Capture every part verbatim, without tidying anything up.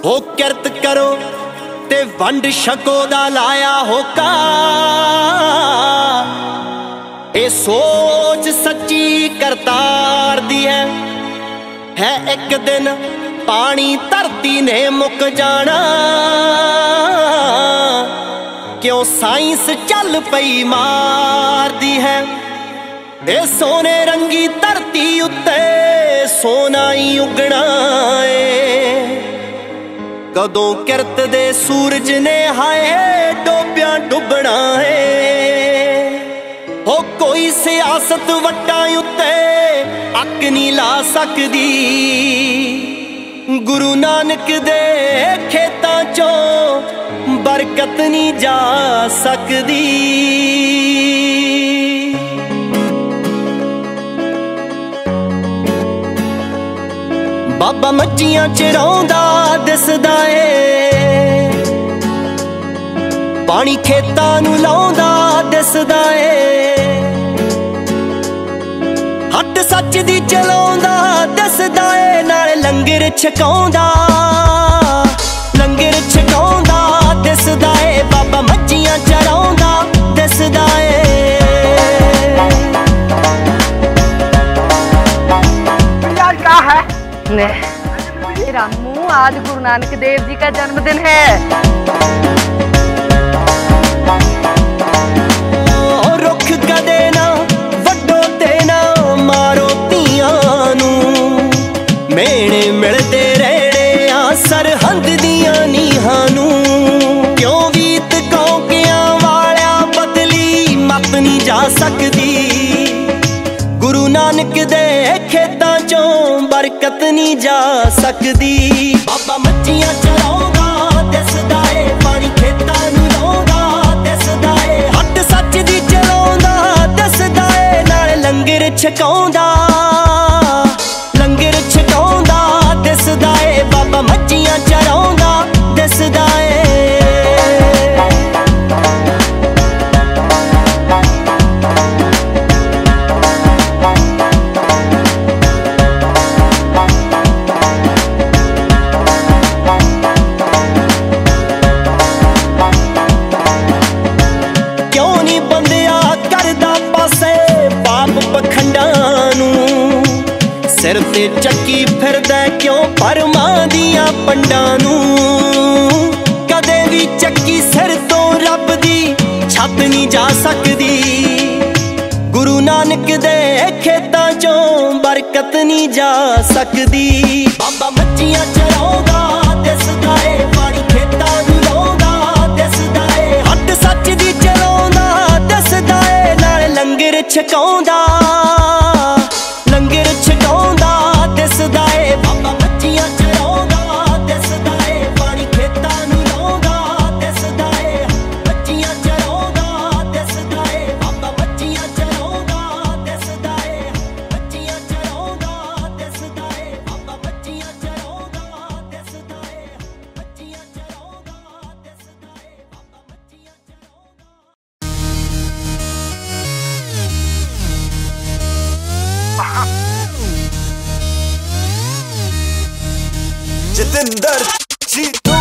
हो किरत करो ते वंड छको दा लाया होका। ए सोच सच्ची करतार दी है, है एक दिन पानी धरती ने मुक जाना। क्यों साइंस चल पई मार दी है, ए सोने रंगी धरती उत्ते सोना ही उगना है। कदों किरत दे सूरज ने हाय डोबिया डुबना है। हो कोई सियासत वट्टां उत्ते अक नहीं ला सकदी, गुरु नानक दे खेतां चों बरकत नहीं जा सकदी। बाबा मच्छियां चराउंदा दिसदा ए, पानी खेतां नूं लाउंदा दिसदा ए। हट सच दी चलाउंदा दिसदा ए, नाल लंगर छकाउंदा लंगर छकाउंदा दिसदा ए। बाबा मच्छियां चराउंदा दिसदा ए। क्या है मेरा मुंह, आज गुरु नानक देव जी का जन्मदिन है। रुख कदे ना वड्डो ते ना मारो धीआं नूं, मेणे मिलदे रहणे आ सरहंद दियां नीहां नूं। क्यों वीत कौकियां वालिया बदली मत नहीं जा सकदी, गुरु नानक दे खेतां चों बरकत नहीं जा सकदी। बाबा मच्छियां चराउंदा दिसदा ए, पानी खेतां नूं लाउंदा दिसदा ए। हट सच दी चलाउंदा दिसदा ए, नाल लंगर छकाउंदा लंगर छकाउंदा दिसदा ए। बाबा मच्छियां चराउंदा दिसदा ए। सिर ते चक्की फिरदा क्यों परमां दियां पंडां नूं। कदे भी चक्की सिर तो रब दी छत नहीं जा सकदी, गुरु नानक दे खेतां चों बरकत नहीं जा सकदी। बाबा मच्छियां चराउंदा दिसदा ए, पानी खेतां नूं लाउंदा दिसदा ए। हट सच दी चलाउंदा दिसदा ए, नाल लंगर छकाउंदा लंगर छकाउंदा दिसदा ए। बाबा मच्छियां चराउंदा दिसदा ए, पानी खेतां नूं लाउंदा दिसदा ए। मच्छियां चराउंदा दिसदा ए, बाबा मच्छियां चराउंदा दिसदा ए। मच्छियां चराउंदा दिसदा ए, बाबा मच्छियां चराउंदा दिसदा ए। मच्छियां चराउंदा दिसदा ए, बाबा मच्छियां चराउंदा। जतिंदर जीतू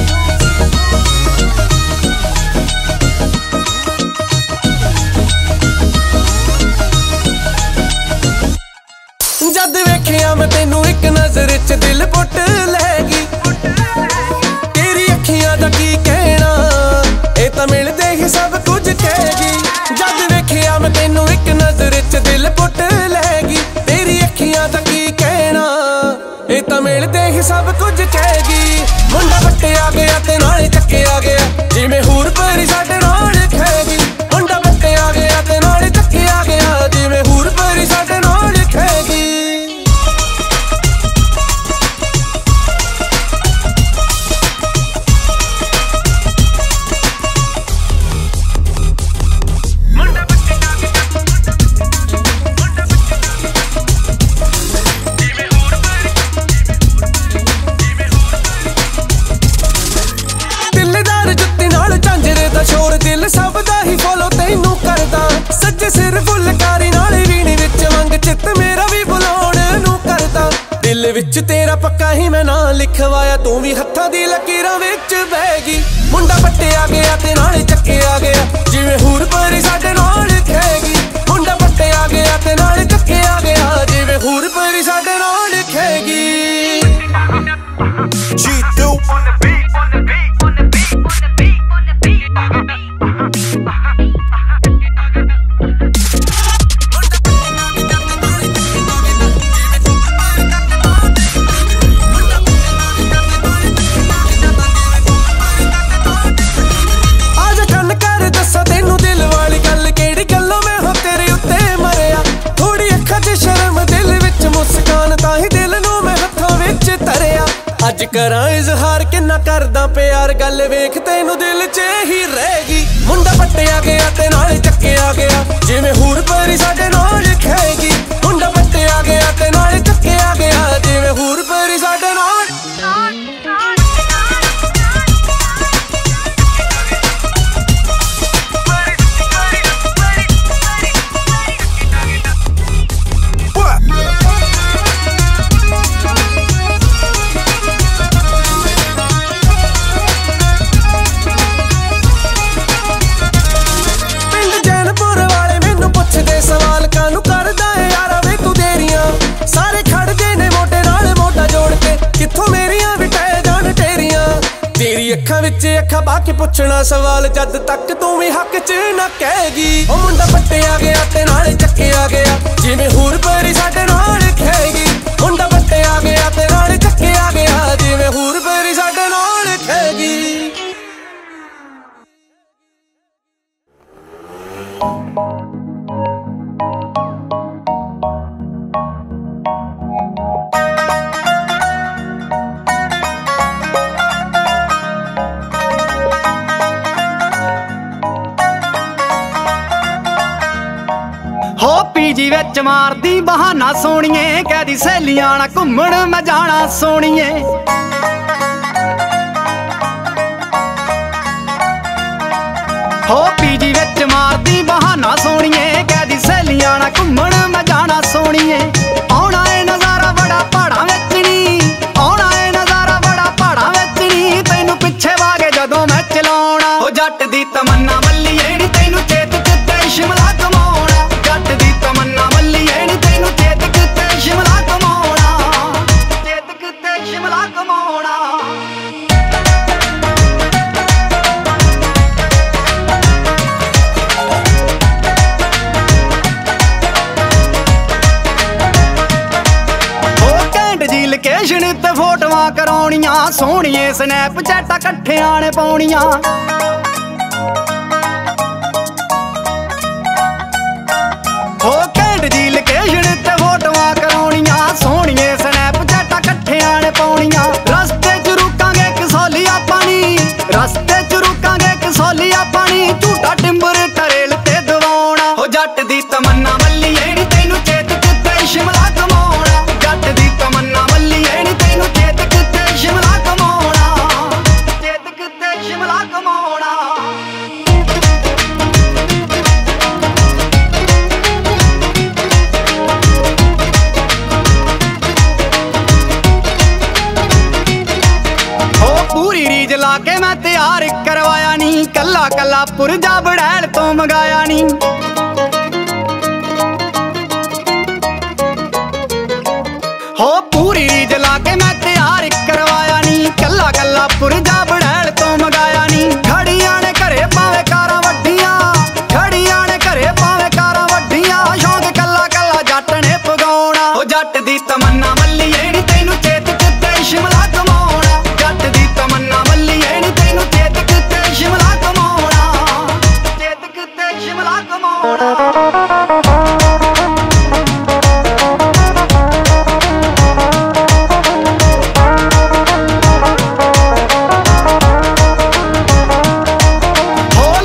जद वेखिया मैं तेनू एक नजर च दिल पुट लैगी। तेरी अखियां दा की कहना, ए तां मिलदे ही सब कुछ कहेगी। जद वेखिया मैं तेनू एक नजर च दिल पुट लैगी। तेरी अखियां दा की कहना, ए तां मिलदे ही सब कुछ कहेगी। मुंडा बट्टिया गया ते नाल चक्किया गया, जिवें हूर परी साडे नाल खेगी। मुंडा बट्टिया गया ते नाल चक्किया गया, जिवें हूर परी साडे नाल खेगी। दिल विच तेरा पक्का ही मैं ना लिखवाया, तू भी हत्थां दी लकीरां विच बह गई। मुंडा पट्टिया गया ते नाल चक्किया गया, जिवें हूर परी साडे नाल खेगी। मुंडा पट्टिया गया ते नाल चक्किया गया, जिवें हूर परी साडे नाल खेगी। Jitu on the beat, on the beat, on the beat, on the beat, on the beat, on the beat. अज करा इजहार किन्ना करदा प्यार, गल वेख तैनू दिल च ही रहेगी। मुंडा पट्टिया गया ते नाल चक्किया गया, जिवें हूर परी साडे नाल खेगी। मुंडा पट्टिया गया ते नाल चक्किया गया, जिवें हूर परी साडे नाल। सवाल कानू करदा है यारा वे तू देरियां, सारे खड़दे ने मोटे नाल मोटा जोड़ के, कित्थों मेरियां भी टह जान तेरियां। तेरी अखां विच अखां पा के पुछना सवाल, जद तक तू भी हक च ना कहगी। ओ मुंडा पट्टिया गया ते नाल चक्किया गया, जिवें हूर परी साडे नाल खेगी। मुंडा पट्टिया गया ते नाल चक्किया गया, जिवें हूर परी साडे नाल खेगी। हो पीजी विच मारदी बहाना सोणीए, कहदी सहेलियां नाल घुम्मण मैं जाना सोणीए। हो पीजी विच मारदी बहाना सोणीए, कहदी सहेलियां नाल घुम्मण मैं जाना सोणीए। आउणा ए नज़ारा बड़ा पहाड़ां विच नी, आउणा ए नज़ारा बड़ा पहाड़ां विच नी, तैनू पिछे वागे जदों मैं चलाउणा। हो जट दी तमन्ना मल्लीए नी, तैनू चेत किते शिमला घुमाउणा। जट दी तमन्ना मल्लीए नी, तैनू चेत किते शिमला घुमाउणा। चेत किते शिमला घुमाउणा। लोकेशन ते फोटोआं कराउणियां, सोहणिए स्नैपचैटां कट्ठियां ने पाउणियां। हो कैंट जी लोकेशन ते फोटोआं कराउणियां, सोहणिए स्नैपचैटां कट्ठियां ने पाउणियां। रस्ते च रुकांगे कसौलिया पानी, रस्ते च रुकांगे कसौलिया पानी, झूठा टिंबर टरेल ते दवाउणा। हो जट दी तमन्ना मल्लीए नी, तैनू चेत किते शिमला घुमाउणा। जट दी तमन्ना मल्लीए नी, तैनू चेत किते शिमला घुमाउणा। चेत किते शिमला घुमाउणा। पूरी रीज लाके मैं तैयार करवाया नी, कला कला पुरजा बड़ैल तो मंगाया नी। हो पूरी रीज लाके मैं तैयार करवाया नी, कला कला पुरजा बड़ैल तो मंगाया नी। खड़ियां ने घरे पावे कारां वड्डियां, खड़ियां ने घरे पावे कारां वड्डियां, शौक कला कला जट ने पगाउणा। हो जट दी तमन्ना मल्लीए नी, तैनू चेत किते शिमला घुमाउणा। जट दी तमन्ना मल्लीए नी, तैनू चेत किते शिमला घुमाउणा। चेत किते शिमला घुमाउणा।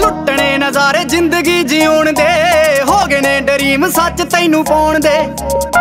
जिंदगी जीउण दे हो गए ने ड्रीम, सच तैनू पाउण दे।